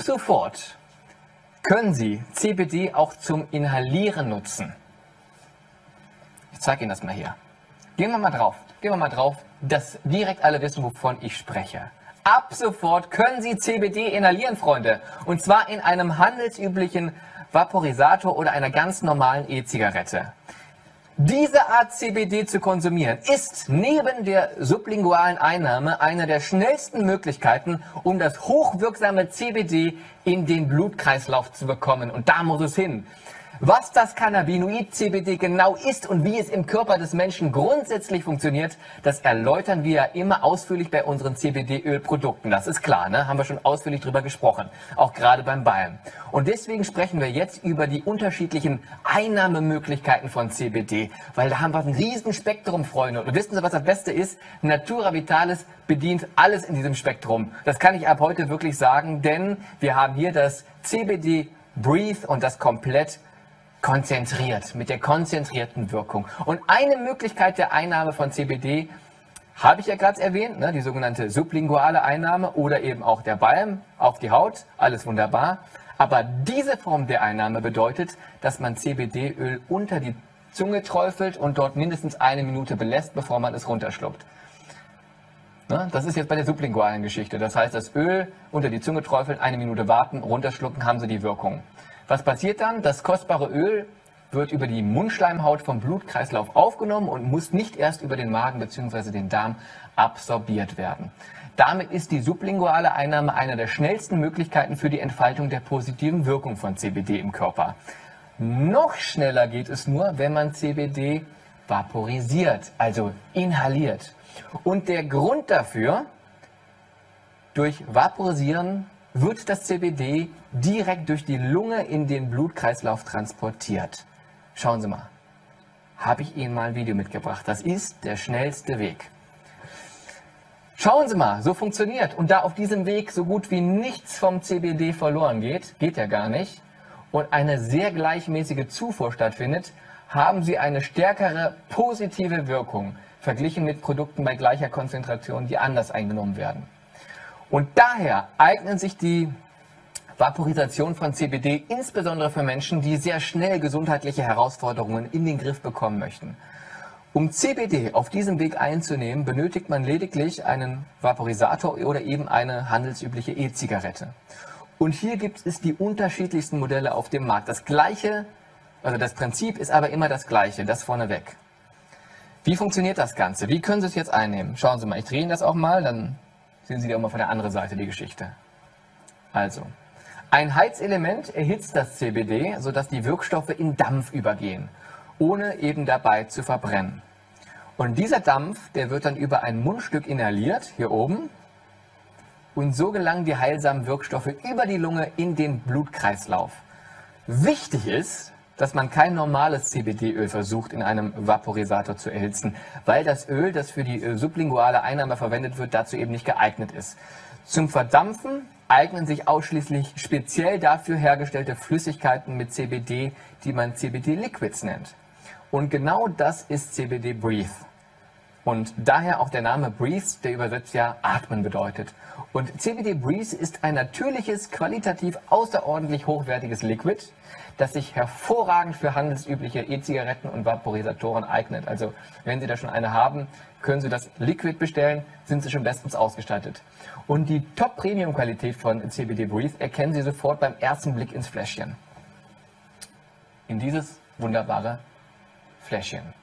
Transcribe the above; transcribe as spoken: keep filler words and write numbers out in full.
sofort können Sie C B D auch zum Inhalieren nutzen. Ich zeige Ihnen das mal hier. Gehen wir mal drauf. Gehen wir mal drauf, dass direkt alle wissen, wovon ich spreche. Ab sofort können Sie C B D inhalieren, Freunde. Und zwar in einem handelsüblichen Vaporisator oder einer ganz normalen E-Zigarette. Diese Art C B D zu konsumieren ist neben der sublingualen Einnahme eine der schnellsten Möglichkeiten, um das hochwirksame C B D in den Blutkreislauf zu bekommen. Und da muss es hin. Was das Cannabinoid C B D genau ist und wie es im Körper des Menschen grundsätzlich funktioniert, das erläutern wir ja immer ausführlich bei unseren C B D-Ölprodukten. Das ist klar, ne? Haben wir schon ausführlich drüber gesprochen, auch gerade beim Balm. Und deswegen sprechen wir jetzt über die unterschiedlichen Einnahmemöglichkeiten von C B D, weil da haben wir ein riesen Spektrum, Freunde. Und wissen Sie, was das Beste ist? Natura Vitalis bedient alles in diesem Spektrum. Das kann ich ab heute wirklich sagen, denn wir haben hier das C B D Breathe und das komplett konzentriert, mit der konzentrierten Wirkung. Und eine Möglichkeit der Einnahme von C B D habe ich ja gerade erwähnt, ne, die sogenannte sublinguale Einnahme oder eben auch der Balm auf die Haut, alles wunderbar. Aber diese Form der Einnahme bedeutet, dass man C B D-Öl unter die Zunge träufelt und dort mindestens eine Minute belässt, bevor man es runterschluckt. Ne, das ist jetzt bei der sublingualen Geschichte. Das heißt, das Öl unter die Zunge träufeln, eine Minute warten, runterschlucken, haben Sie die Wirkung. Was passiert dann? Das kostbare Öl wird über die Mundschleimhaut vom Blutkreislauf aufgenommen und muss nicht erst über den Magen bzw. den Darm absorbiert werden. Damit ist die sublinguale Einnahme eine der schnellsten Möglichkeiten für die Entfaltung der positiven Wirkung von C B D im Körper. Noch schneller geht es nur, wenn man C B D vaporisiert, also inhaliert. Und der Grund dafür, durch Vaporisieren wird das C B D direkt durch die Lunge in den Blutkreislauf transportiert. Schauen Sie mal, habe ich Ihnen mal ein Video mitgebracht. Das ist der schnellste Weg. Schauen Sie mal, so funktioniert. Und da auf diesem Weg so gut wie nichts vom C B D verloren geht, geht ja gar nicht, und eine sehr gleichmäßige Zufuhr stattfindet, haben Sie eine stärkere positive Wirkung, verglichen mit Produkten bei gleicher Konzentration, die anders eingenommen werden. Und daher eignen sich die Vaporisation von C B D insbesondere für Menschen, die sehr schnell gesundheitliche Herausforderungen in den Griff bekommen möchten. Um C B D auf diesem Weg einzunehmen, benötigt man lediglich einen Vaporisator oder eben eine handelsübliche E-Zigarette. Und hier gibt es die unterschiedlichsten Modelle auf dem Markt. Das gleiche, also das Prinzip ist aber immer das gleiche, das vorneweg. Wie funktioniert das Ganze? Wie können Sie es jetzt einnehmen? Schauen Sie mal, ich drehe Ihnen das auch mal, dann sehen Sie auch mal von der anderen Seite die Geschichte. Also, ein Heizelement erhitzt das C B D, sodass die Wirkstoffe in Dampf übergehen, ohne eben dabei zu verbrennen. Und dieser Dampf, der wird dann über ein Mundstück inhaliert, hier oben, und so gelangen die heilsamen Wirkstoffe über die Lunge in den Blutkreislauf. Wichtig ist, dass man kein normales C B D-Öl versucht, in einem Vaporisator zu erhitzen, weil das Öl, das für die sublinguale Einnahme verwendet wird, dazu eben nicht geeignet ist. Zum Verdampfen eignen sich ausschließlich speziell dafür hergestellte Flüssigkeiten mit C B D, die man C B D-Liquids nennt. Und genau das ist C B D Breathe. Und daher auch der Name Breathe, der übersetzt ja Atmen bedeutet. Und C B D Breathe ist ein natürliches, qualitativ außerordentlich hochwertiges Liquid, das sich hervorragend für handelsübliche E-Zigaretten und Vaporisatoren eignet. Also wenn Sie da schon eine haben, können Sie das Liquid bestellen, sind Sie schon bestens ausgestattet. Und die Top-Premium-Qualität von C B D Breathe erkennen Sie sofort beim ersten Blick ins Fläschchen. In dieses wunderbare Fläschchen.